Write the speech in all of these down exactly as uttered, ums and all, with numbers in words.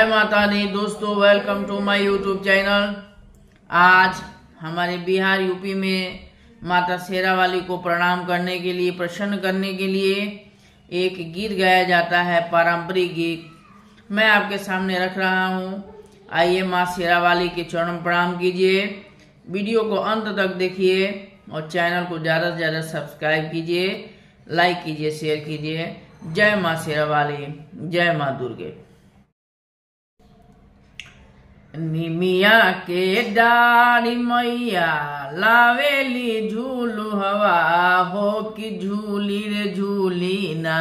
जय माता दी दोस्तों, welcome to my YouTube channel. आज हमारे बिहार यूपी में माता शेरावाली को प्रणाम करने के लिए, प्रसन्न करने के लिए एक गीत गाया जाता है, पारंपरिक गीत मैं आपके सामने रख रहा हूँ। आइए माँ शेरावाली के चरण प्रणाम कीजिए। वीडियो को अंत तक देखिए और चैनल को ज़्यादा से ज़्यादा सब्सक्राइब कीजिए, लाइक कीजिए, शेयर कीजिए। जय माँ शेरावाली, जय माँ दुर्गे। निमिया के डारी मैया लावेली झूलू हवा हो कि झूली रे झूली ना।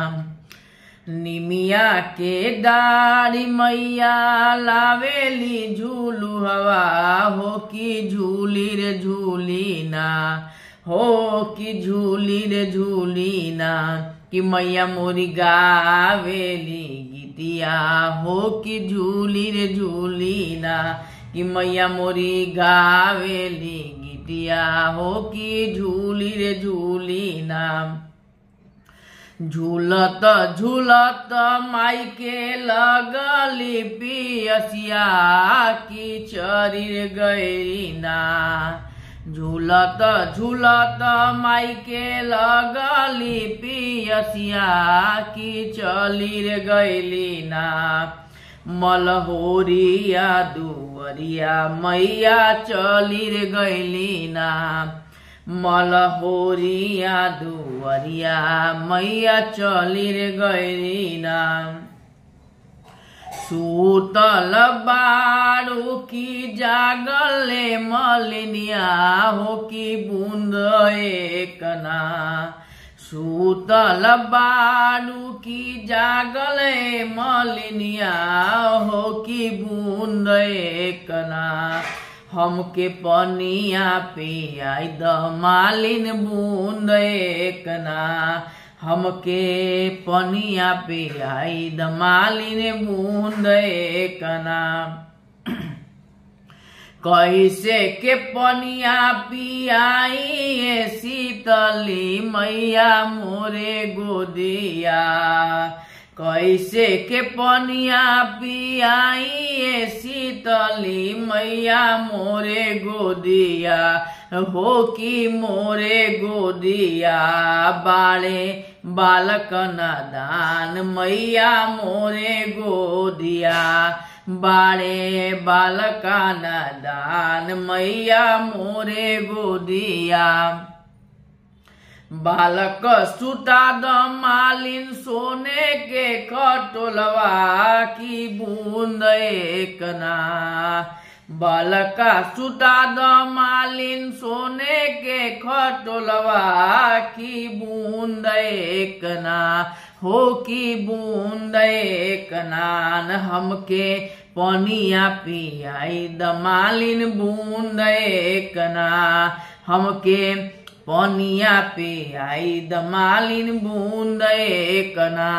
निमिया के डारी मैया लावेली झूलू हवा हो कि झूली रे झूली ना, हो कि झूली रे झूली ना। कि मैया मोरी गावेली गीतिया हो कि झूली रे झूली ना। कि मैया मोरी गावेली गीतिया हो कि झूली रे झूली ना। झूलत झूलत माई के लगली पियसिया की चरिर गई ना। झूलत झूलत माई के लगली पियसिया की चली रे गईली ना। मलहोरिया दुवरिया मैया चली रे गईली ना। मलहोरिया दुवरिया मैया चली रे गईली ना। सूतल बारू की जागले मलिनिया हो कि बूंद एक ना। सूतल बारू की जागले मलिनिया हो कि बूंद एक ना। हमके पनिया पियाई द मालिन बूंद एक ना। हमके पनिया पियाई द मालिन बूंद एक ना। कैसे के पनिया पियाई शीतली मैया मोरे गोदिया। कैसे के पनिया पियाई शीतली मैया मोरे गोदिया हो कि मोरे गोदिया। बाड़े बालक नादान मैया मोरे गोदिया। बाड़े बालक नादान मैया मोरे गोदिया। बालक सुता द मालिन सोने के खटोलवा की बूंद एक ना। बालका सुता द मालिन सोने के खटोलवा की बूंद एक ना, हो कि बूंद एक नान। हमके पनिया पियाई द मालिन बूंद एक ना। हमके पनिया पियाई द मालिन बूंद एक ना।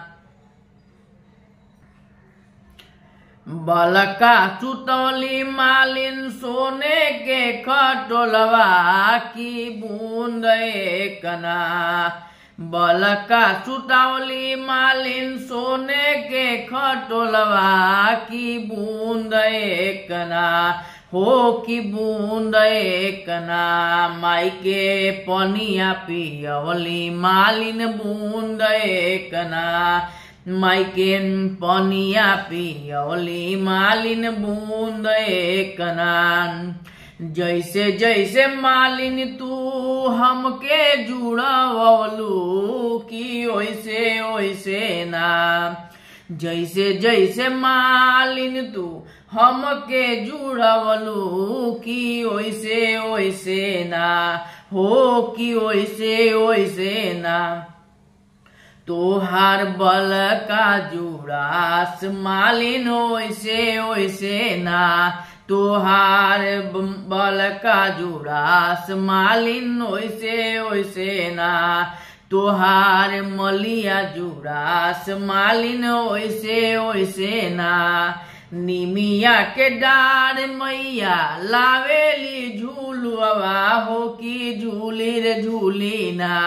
बलका सुतौली मालिन सोने के खटोलवा की बूंद एक ना। बलका सुतौली मालिन सोने के खटोलवा की बूंद एक ना, हो कि बूंद एक ना। माई के पनिया पियवली मालिन बूंद एक ना। माई के पनिया पियवली मालिन बूंद एक ना। जैसे जैसे मालिन तू हमके जुड़वलू कि ओइसे ओइसे ना। जैसे जैसे मालिन तू हमके जुड़वलू कि ओइसे ओइसे ना, हो कि ओइसे ओइसे ना। तोहार बल का जुड़ास मालिन ओइसे ओइसे ना। तोहार बल का जुड़ास मालिन ओइसे ओइसे ना। तोहार मलिया जुड़ास मालिन ओइसे ओइसे ना। निमिया के डार मैया लावेली झूलुआ हो कि झूली रे झूली ना।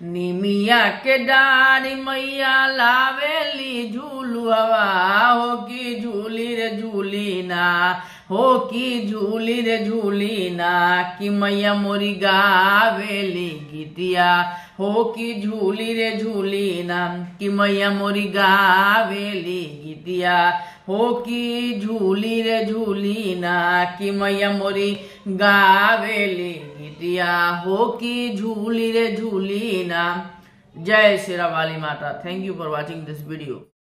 निमिया के डारी मैया लावेली झूलुआ हो हो की झूली रे झूली ना कि मैया मोरी गावेली गीतिया। हो की झूली रे झूली ना कि मैया मोरी गावेली गीतिया। हो की झूली रे झूली ना कि मैया मोरी गावेली गीतिया। हो की झूली रे झूली ना। जय शेरा वाली माता। Thank you for watching this video.